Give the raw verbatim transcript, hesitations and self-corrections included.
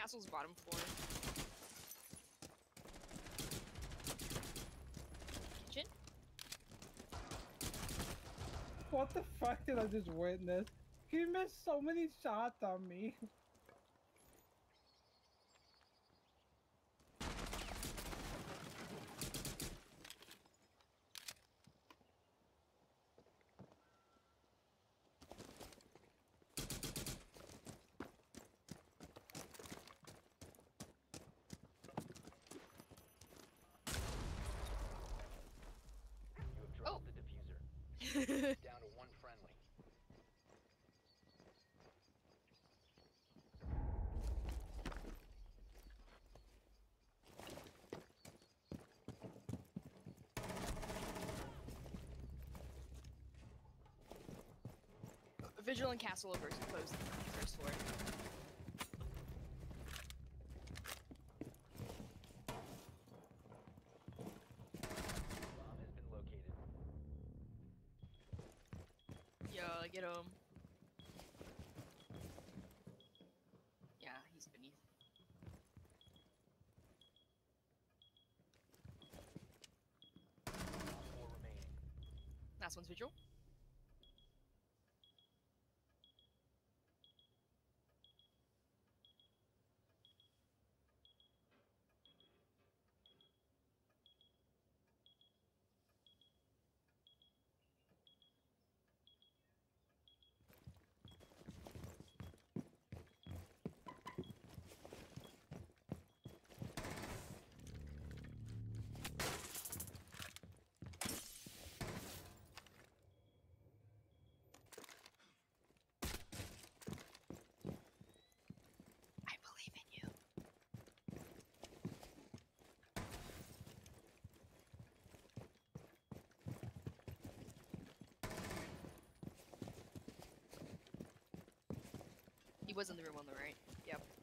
Castle's bottom floor. Kitchen? What the fuck did I just witness? He missed so many shots on me. Drop the diffuser. Down to one friendly. Vigilant Castle over closed first floor. Bomb has been located. Yo, get him. Yeah, he's beneath. Four remaining. Last one's Vigil. I believe in you. He was in the room on the right. Yep.